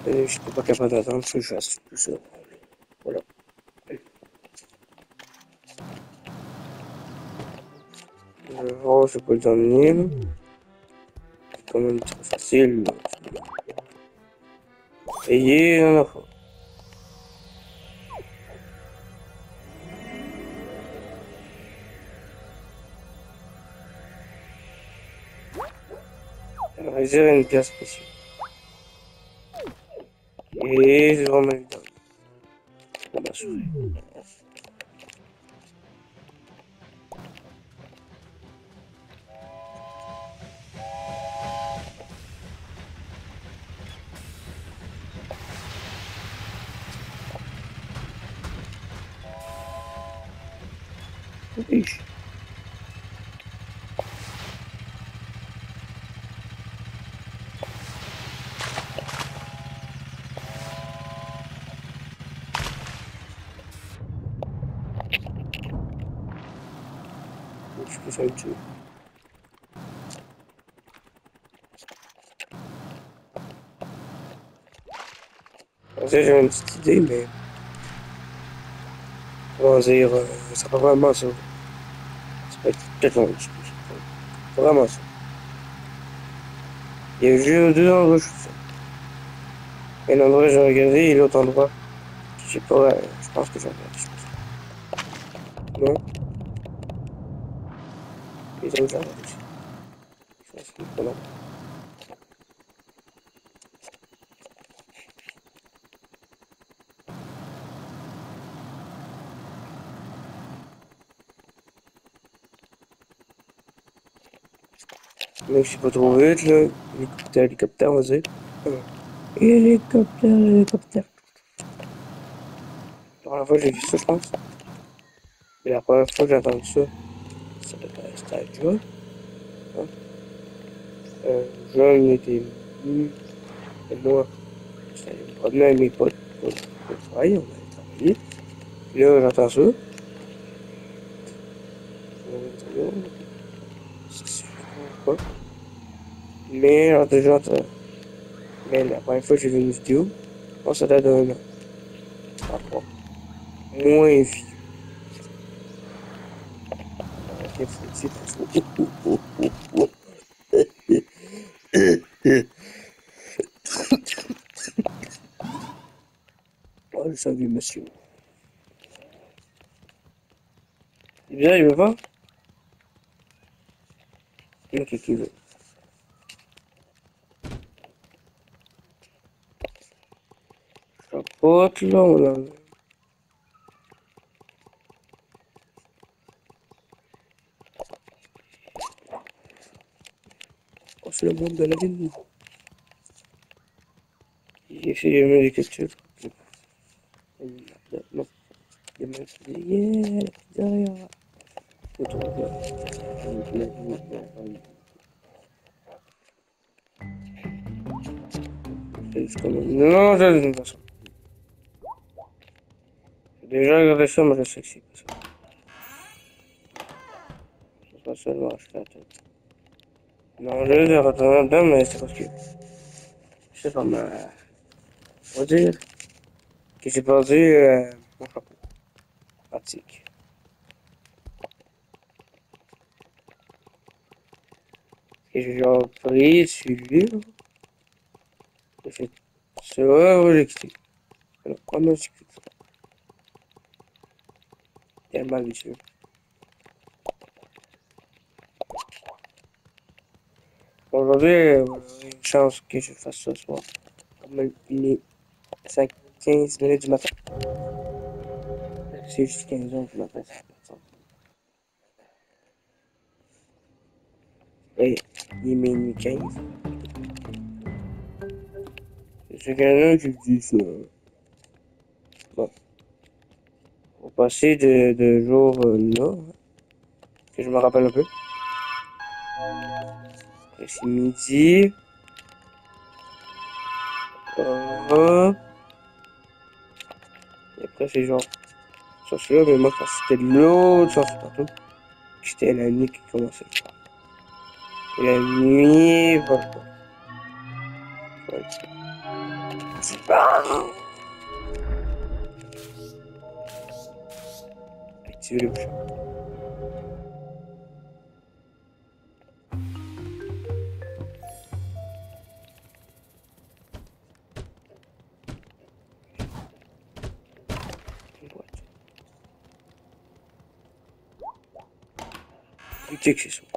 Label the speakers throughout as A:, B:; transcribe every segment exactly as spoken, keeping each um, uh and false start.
A: Et je n'étais pas capable d'attendre que je fasse tout ça. Voilà. Oh, je peux le terminer. C'est quand même très facile. Payer la fois. Réserver une pièce précieuse. Et c'est vraiment évident. Pour m'assurer. Riche. Je peux faire une chose. J'ai une petite idée, mais comment dire, euh, ça va vraiment ça. Ça peut être peut-être long, je sais. Vraiment ça. Il y a juste deux endroits où je suis fait. Un endroit j'ai regardé et l'autre endroit, je sais pas, euh, je pense que j'ai regardé, je pense. Non, les autres j'ai regardé aussi. Je pense que pas non. Même si c'est pas trop vite, là. Hélicoptère, hélicoptère, vas-y. Hélicoptère, hélicoptère. La première fois que j'ai vu ça, je pense. Mais la première fois que j'ai entendu ça, ça devait être à John. Hein? Euh, John était venu, et moi, j'étais allé me promener avec mes potes pour le travail, on allait travailler. Puis là, j'entends ça. C'est sûr pas. Mais j'entends, j'entends. Mais la première fois que j'ai vu une vidéo, je pense que ça date d'un an. Encore moins vieux. Ok, faut le dire, parce que- oh, oh, oh, oh, oh. Oh, je salue, monsieur. C'est bien, il veut pas? Ok, qui veut. Capote, là, on a... Oh, c'est le monde de la ville. J'ai fait mes écritures. Non, il y a même qui dit, yeah, la pizzeria. Faut trouver. Non, je ne pas ça. J'ai déjà regardé ça, mais je sais que c'est pas ça. C'est pas seulement acheter la tête. Non, je vais retourner dedans, mais c'est parce que... Je sais pas, mais... On va dire que j'ai perdu euh, mon chapeau. Pratique. Et j'ai genre pris, suivi. J'ai fait ça, j'ai quitté. Alors, comment j'ai quitté? Tellement vicieux. Aujourd'hui, euh, il y a une chance que je fasse ça ce soir. Comme il est cinq quinze minutes du matin. C'est juste quinze heures du matin, ça fait pas de sens. Et il est minuit quinze. C'est quelqu'un qui dit ça. Bon, on va passer de, de jour euh, là, hein, que je me rappelle un peu. Après, c'est midi. Euh, et après, c'est genre, ça c'est là, mais moi, quand c'était l'autre sens partout, c'était la nuit qui commençait. Et la nuit, voilà. Ouais. Activer le bouchon. Check chez soi.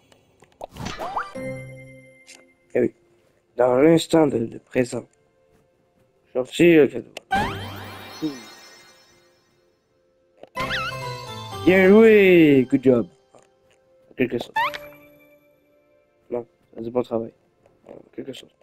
A: Eh oui. Dans l'instant de, de présent. Sortir le cadeau. Bien joué! Good job. En quelque sorte. Non, c'est bon travail. En quelque sorte.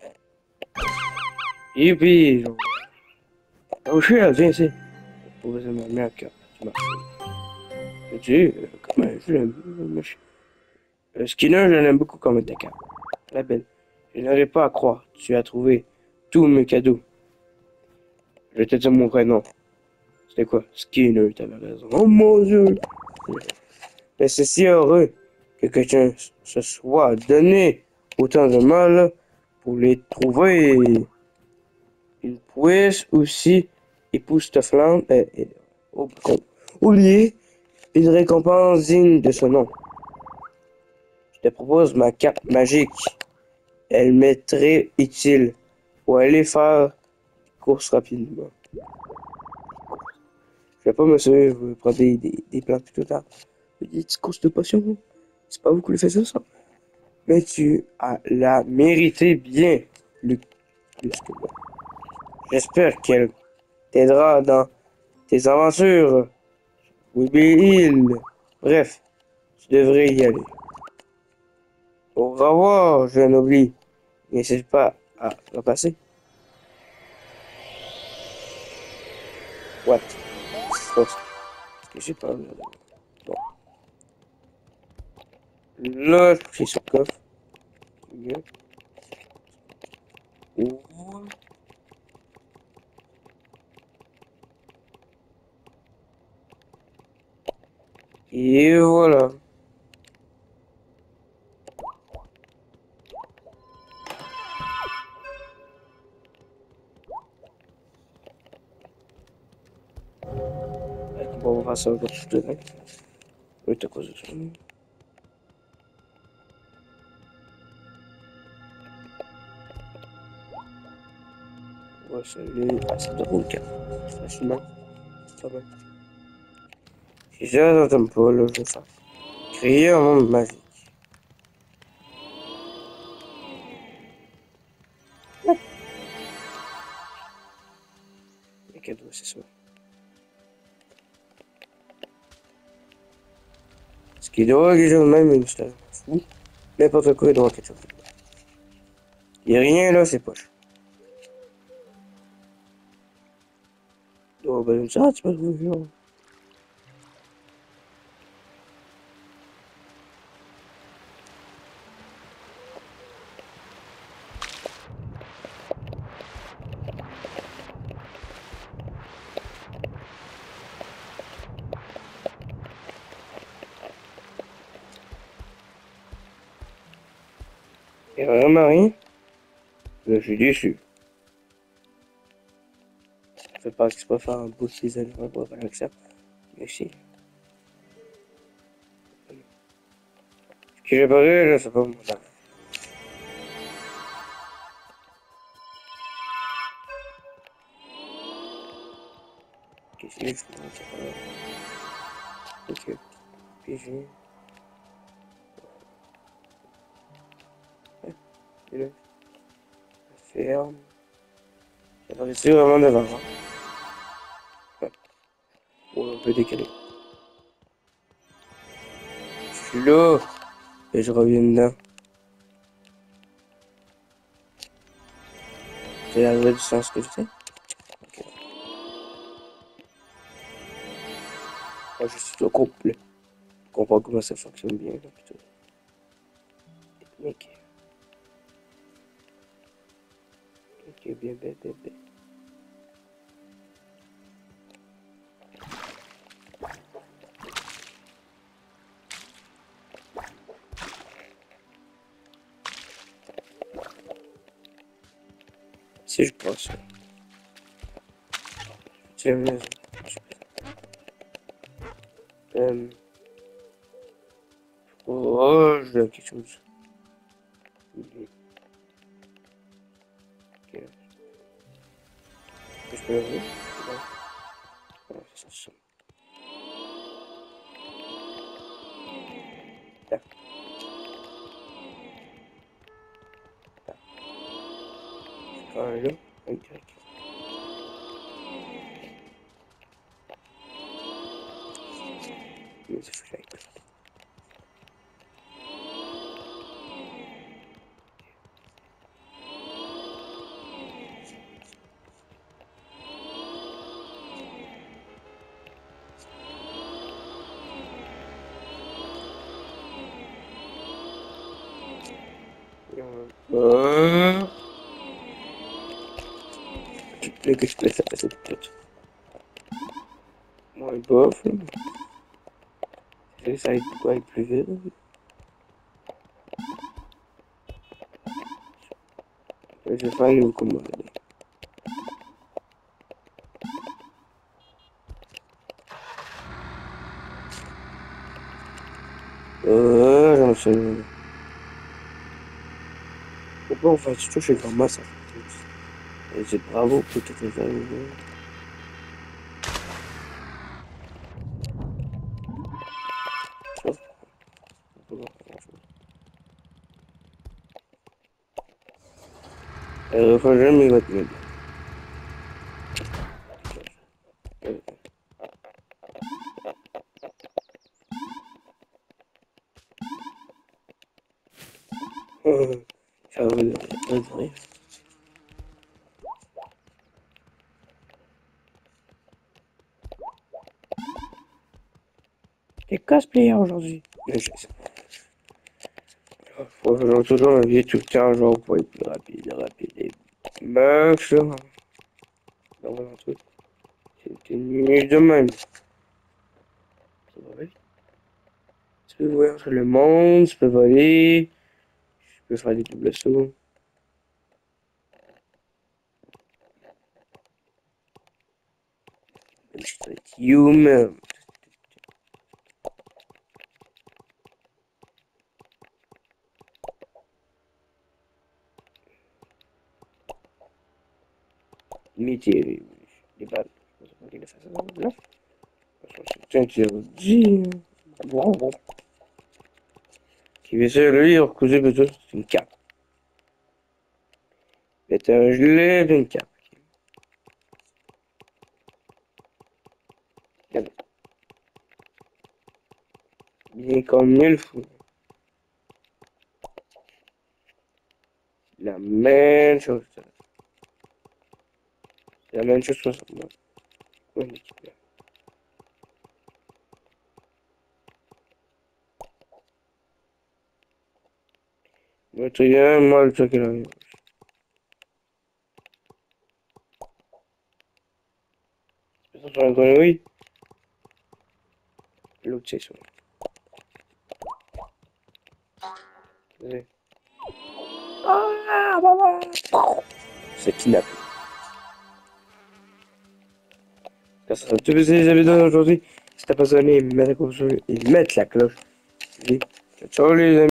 A: Youpi! Genre. Oh, chien, viens ici. Pour poser ma main à cœur. Tu m'as fait. Tu sais, euh, comment je l'aime, le chien. Euh, Skinner, je l'aime beaucoup comme attaquant. La belle. Je n'arrive pas à croire. Tu as trouvé tous mes cadeaux. Je vais te dire mon vrai nom. C'était quoi? Skinner, t'avais raison. Oh mon Dieu! Mais c'est si heureux que quelqu'un se soit donné autant de mal pour les trouver. Il puisse aussi époustouflante et, et oh, con, oublier une récompense digne de ce nom. Je te propose ma cape magique. Elle m'est très utile pour aller faire course rapidement. Je vais pas me suivre, vous prendre des, des, des plantes plus tard. Des petites courses de potions. C'est pas vous qui le faites ça. Mais tu as la mérité bien plus, plus que moi. J'espère qu'elle t'aidera dans tes aventures. Oui, Hill. Bref, tu devrais y aller. Au revoir, jeune oubli. N'hésite pas à repasser. What? Oh, est-ce que j'ai pas regardé? Bon. Là, je suis sur le coffre. Bien. Ouh. Et voilà. Bon, on va faire ça encore tout de même. Oui, t'as cause de ça. On va saluer à cette drôle carte. Facilement. Pas mal. Si j'attends pas, là, je vais faire. Créer un monde magique. Les cadeaux, c'est ça. Ce qui doit quelque chose de même, une histoire fou. N'importe quoi, il doit quelque chose. Il n'y a rien là, c'est poche. Oh, ben, ça, tu peux trouver. Il n'y a vraiment rien. Je suis déçu. Je sais pas que tu peux faire un bout de ces animaux pour faire avec ça. Merci. Ce que j'ai pas vu, là, c'est pas mon temps. Qu'est-ce que je fais? Ok. Puis j'ai. Et là, la ferme. J'ai pas réussi vraiment devant. Hein. Ouais. Ouais, un peu décalé. Je suis là. Et je reviens dedans. C'est la vraie du sens que je sais. Ok. Moi, je suis au complet. Je comprends comment ça fonctionne bien. Là, putain. Technique. Ok, bien, bien, bien, bien. Si je pense. C'est la maison. Euh... Oh, j'ai quelque chose. Ok. Je peux l'ouvrir? Non. Non, c'est ça. Tac. Tac. C'est quand même là. Un Y. Mais c'est fake. Euh... Tu peux que je te laisse à passer peut-être. Moi, bof. Ça va être quoi, être plus vite? Je vais faire une commode. Euh, j'en sais. Pourquoi on fait tout chez grand-mère, ça fait tout. Et c'est bravo pour toutes les années. Ça, c'est pas grand-chose. Elle refait jamais votre meuble. Ça va vous dire. T'es cosplayer aujourd'hui. Mais je sais. Faut genre, toujours un vieux tout le temps, genre, pour être plus rapide, rapide. Et meuf, là. Dans un truc. C'était mieux de même. Ça va vite. Tu peux voir sur le monde, tu peux voler. Tu peux faire des doubles sauts. Je suis humain. Métier. Les balles. Je sais pas qu'il a fait ça. Là. C'est interdit. Bon, bon. Qui veut dire, lui, recousu, peut-être, c'est une cape. C'est un gilet, une cape. Bien comme mille fois. La même chose. C'est la même chose que ça. Oui, l'équipe. Le truc, moi, le truc, il arrive. C'est ça sur un connerie. L'autre, c'est ça. Ah, bah, bah. C'est kidnappé. Ça sera tout les habitants aujourd'hui. Si t'as pas sonné, mettre la cloche et mettre la cloche. Ciao les amis.